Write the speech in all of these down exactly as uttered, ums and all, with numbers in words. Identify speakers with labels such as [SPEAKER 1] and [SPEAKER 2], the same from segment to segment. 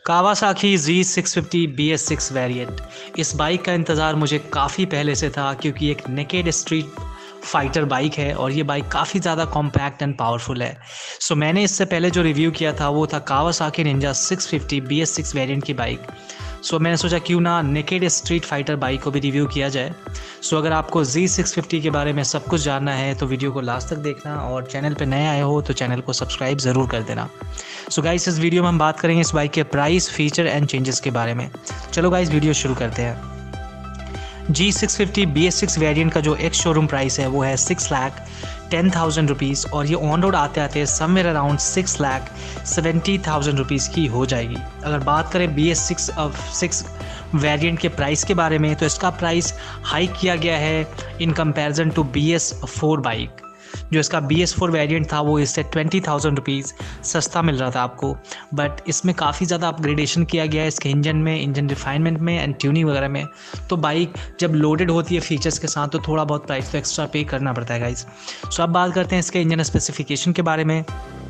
[SPEAKER 1] Kawasaki Z six fifty B S six variant. इस bike का इंतज़ार मुझे काफ़ी पहले से था क्योंकि एक नेकेड स्ट्रीट फाइटर बाइक है और ये बाइक काफ़ी ज़्यादा कॉम्पैक्ट एंड पावरफुल है। सो so, मैंने इससे पहले जो रिव्यू किया था वो था Kawasaki Ninja six fifty B S six variant की बाइक। सो so, मैंने सोचा क्यों ना नेकेड स्ट्रीट फाइटर बाइक को भी रिव्यू किया जाए। सो so, अगर आपको ज़ी सिक्स फिफ्टी के बारे में सब कुछ जानना है तो वीडियो को लास्ट तक देखना और चैनल पे नए आए हो तो चैनल को सब्सक्राइब ज़रूर कर देना। सो so, गाइस इस वीडियो में हम बात करेंगे इस बाइक के प्राइस, फीचर एंड चेंजेस के बारे में। चलो गाइस वीडियो शुरू करते हैं। Z six fifty B S six variant का जो एक्स शोरूम प्राइस है वो है six lakh ten thousand rupees और ये ऑन रोड आते आते somewhere around six lakh seventy thousand rupees की हो जाएगी। अगर बात करें B S six of six variant के प्राइस के बारे में तो इसका प्राइस हाई किया गया है in comparison to B S four bike. जो इसका बी एस फोर वेरिएंट था वो इससे ट्वेंटी थाउजेंड रुपीज़ सस्ता मिल रहा था आपको, बट इसमें काफ़ी ज़्यादा अपग्रेडेशन किया गया है इसके इंजन में, इंजन रिफाइनमेंट में एंड ट्यूनिंग वगैरह में। तो बाइक जब लोडेड होती है फीचर्स के साथ तो थोड़ा बहुत प्राइस तो एक्स्ट्रा पे करना पड़ता है गाइस। सो अब बात करते हैं इसके इंजन स्पेसिफिकेशन के बारे में।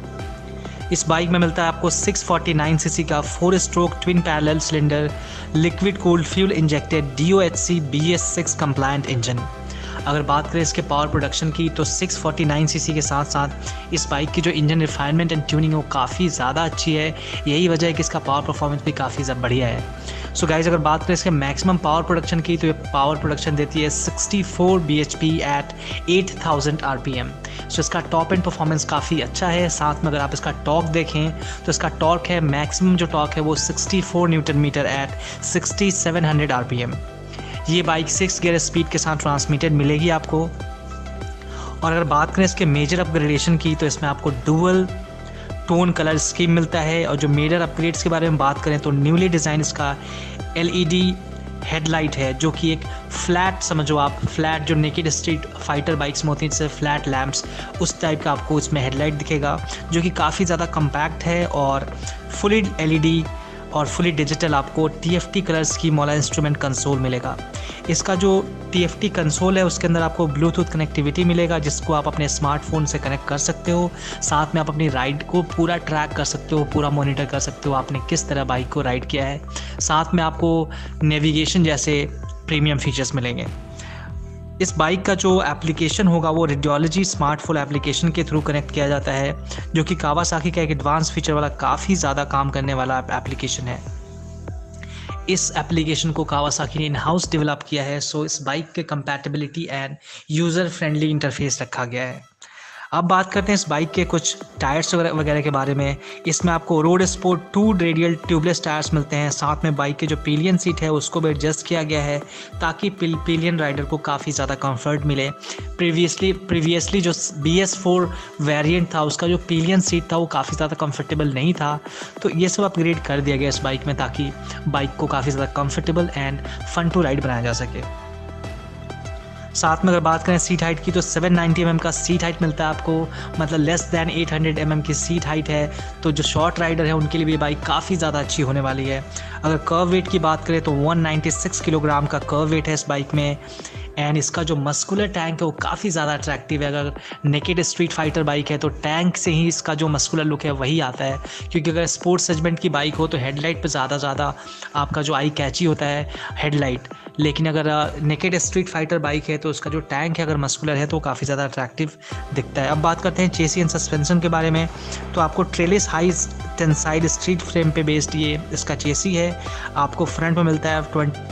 [SPEAKER 1] इस बाइक में मिलता है आपको सिक्स फोर्टी नाइन सीसी का four stroke twin parallel cylinder liquid cooled fuel injected D O H C B S six compliant engine. अगर बात करें इसके पावर प्रोडक्शन की तो सिक्स फोर्टी नाइन सीसी के साथ साथ इस बाइक की जो इंजन रिफाइनमेंट एंड ट्यूनिंग है वो काफ़ी ज़्यादा अच्छी है। यही वजह है कि इसका पावर परफॉर्मेंस भी काफ़ी ज़्यादा बढ़िया है। सो गाइज अगर बात करें इसके मैक्सिमम पावर प्रोडक्शन की तो ये पावर प्रोडक्शन देती है sixty four B H P at eight thousand R P M. So इसका टॉप एंड परफॉर्मेंस काफ़ी अच्छा है। साथ में अगर आप इसका टॉर्क देखें तो इसका टॉर्क है, मैक्सिमम जो टॉर्क है वो sixty four newton metre at sixty seven hundred R P M. ये बाइक सिक्स गियर स्पीड के साथ ट्रांसमिटेड मिलेगी आपको। और अगर बात करें इसके मेजर अपग्रेडेशन की तो इसमें आपको डुअल टोन कलर स्कीम मिलता है। और जो मेजर अपग्रेड्स के बारे में बात करें तो न्यूली डिज़ाइन इसका एल ई डी हेडलाइट है जो कि एक फ्लैट, समझो आप फ्लैट जो नेकेड स्ट्रीट फाइटर बाइक्स में होती हैं जैसे फ्लैट लैम्प्स, उस टाइप का आपको इसमें हेडलाइट दिखेगा जो कि काफ़ी ज़्यादा कम्पैक्ट है और फुली एल ई डी और फुली डिजिटल आपको T F T colour scheme वाला इंस्ट्रूमेंट कंसोल मिलेगा। इसका जो टी एफ टी कंसोल है उसके अंदर आपको ब्लूटूथ कनेक्टिविटी मिलेगा जिसको आप अपने स्मार्टफोन से कनेक्ट कर सकते हो। साथ में आप अपनी राइड को पूरा ट्रैक कर सकते हो, पूरा मॉनिटर कर सकते हो आपने किस तरह बाइक को राइड किया है। साथ में आपको नेविगेशन जैसे प्रीमियम फीचर्स मिलेंगे। इस बाइक का जो एप्लीकेशन होगा वो रेडियोलॉजी स्मार्टफोन एप्लीकेशन के थ्रू कनेक्ट किया जाता है जो कि कावासाकी का एक एडवांस फीचर वाला काफ़ी ज़्यादा काम करने वाला एप्लीकेशन है। इस एप्लीकेशन को कावासाकी ने इन हाउस डेवलप किया है। सो इस बाइक के compatibility and user friendly interface रखा गया है। अब बात करते हैं इस बाइक के कुछ टायर्स वगैरह के बारे में। इसमें आपको road sport two radial tubeless tyres मिलते हैं। साथ में बाइक के जो पिलियन सीट है उसको भी एडजस्ट किया गया है ताकि पिलियन राइडर को काफ़ी ज़्यादा कंफर्ट मिले। प्रीवियसली प्रीवियसली जो बी एस फोर वेरिएंट था उसका जो पिलियन सीट था वो काफ़ी ज़्यादा कंफर्टेबल नहीं था, तो ये सब अपग्रेड कर दिया गया इस बाइक में ताकि बाइक को काफ़ी ज़्यादा comfortable and fun to ride बनाया जा सके। साथ में अगर बात करें सीट हाइट की तो सेवन नाइंटी एम एम का सीट हाइट मिलता है आपको, मतलब less than eight hundred M M की सीट हाइट है। तो जो शॉर्ट राइडर है उनके लिए भी बाइक काफ़ी ज़्यादा अच्छी होने वाली है। अगर कर्व वेट की बात करें तो वन नाइंटी सिक्स किलोग्राम का कर्व वेट है इस बाइक में। एंड इसका जो मस्कुलर टैंक है वो काफ़ी ज़्यादा अट्रैक्टिव है। अगर नेकेड स्ट्रीट फाइटर बाइक है तो टैंक से ही इसका जो मस्कुलर लुक है वही आता है, क्योंकि अगर स्पोर्ट्स सेगमेंट की बाइक हो तो हेडलाइट पे ज़्यादा ज़्यादा आपका जो आई कैची होता है हेडलाइट, लेकिन अगर नेकेड स्ट्रीट फाइटर बाइक है तो उसका जो टैंक है अगर मस्कुलर है तो काफ़ी ज़्यादा अट्रैक्टिव दिखता है। अब बात करते हैं चेसी एंड सस्पेंशन के बारे में। तो आपको trellis high tensile street frame पे बेस्ड ये इसका चेसी है। आपको फ्रंट में मिलता है ट्वेंटी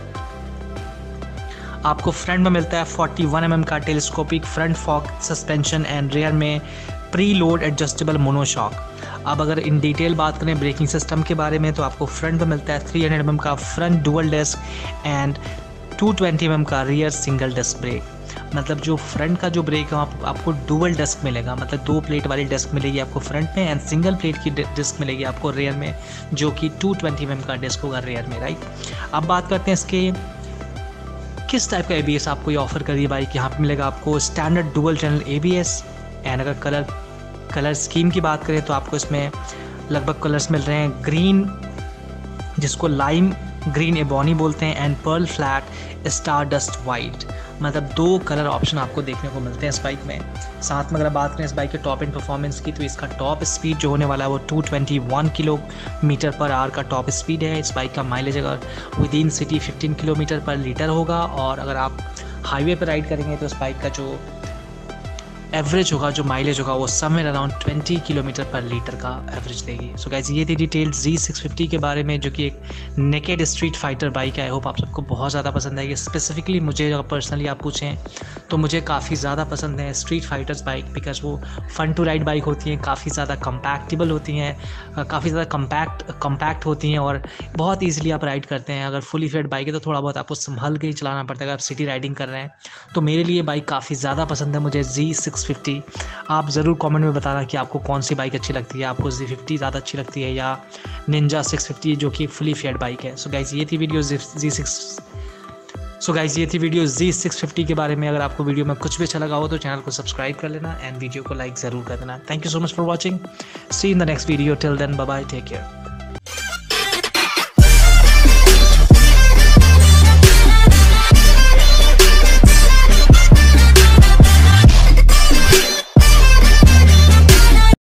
[SPEAKER 1] आपको फ्रंट में मिलता है फोर्टी वन एम एम का telescopic front fork suspension and rear में प्री लोड एडजस्टेबल मोनोशॉक। अब अगर इन डिटेल बात करें ब्रेकिंग सिस्टम के बारे में तो आपको फ्रंट में मिलता है थ्री हंड्रेड एम एम का front dual disc and two twenty M M का रियर सिंगल डिस्क ब्रेक। मतलब जो फ्रंट का जो ब्रेक है आप, आपको डुअल डिस्क मिलेगा, मतलब दो प्लेट वाली डिस्क मिलेगी आपको फ्रंट में एंड सिंगल प्लेट की डिस्क मिलेगी आपको रेयर में जो कि टू ट्वेंटी एम एम का डिस्क होगा रेयर में, राइट। अब बात करते हैं इसके किस टाइप का ए बी एस आपको ये ऑफर कर रही है बाइक। यहाँ पे मिलेगा आपको standard dual channel A B S. And अगर कलर कलर स्कीम की बात करें तो आपको इसमें लगभग कलर्स मिल रहे हैं ग्रीन, जिसको लाइम ग्रीन एबोनी बोलते हैं, and pearl flat star dust white. मतलब दो कलर ऑप्शन आपको देखने को मिलते हैं इस बाइक में। साथ में अगर बात करें इस बाइक के टॉप एंड परफॉर्मेंस की, तो इसका टॉप स्पीड जो होने वाला है वो two twenty one kilometre per hour का टॉप स्पीड है। इस बाइक का माइलेज अगर within city fifteen kilometre per litre होगा, और अगर आप हाईवे पर राइड करेंगे तो इस बाइक का जो एवरेज होगा, जो माइलेज होगा, वो somewhere around twenty kilometre per litre का एवरेज देगी। सो गाइस, ये थी डिटेल जी सिक्स फिफ्टी के बारे में, जो कि एक नेकेड स्ट्रीट फाइटर बाइक है। आई होप आप सबको बहुत ज़्यादा पसंद आएगी। स्पेसिफिकली मुझे अगर पर्सनली आप पूछें तो मुझे काफ़ी ज़्यादा पसंद है स्ट्रीट फाइटर्स बाइक, बिकॉज वो फन टू राइड बाइक होती हैं, काफ़ी ज़्यादा कम्पैक्टेबल होती हैं, काफ़ी ज़्यादा कम्पैक्ट कम्पैक्ट होती हैं और बहुत ईजिली आप राइड करते हैं। अगर फुली फेड बाइक है तो थोड़ा बहुत आपको संभल के ही चलाना पड़ता है अगर आप सिटी राइडिंग कर रहे हैं। तो मेरे लिए बाइक काफ़ी ज़्यादा पसंद है मुझे जी सिक्स फिफ्टी। आप ज़रूर कमेंट में बताना कि आपको कौन सी बाइक अच्छी लगती है, आपको जी फिफ्टी ज़्यादा अच्छी लगती है या निंजा सिक्स फिफ्टी जो कि फुली फेड बाइक है। सो गाइस, ये थी video G six so guys ये थी वीडियो जी सिक्स फिफ्टी के बारे में। अगर आपको वीडियो में कुछ भी अच्छा लगा हो तो चैनल को सब्सक्राइब कर लेना एंड वीडियो को लाइक ज़रूर कर देना। Thank you so much for watching. See in the next video. Till then, bye bye, take care.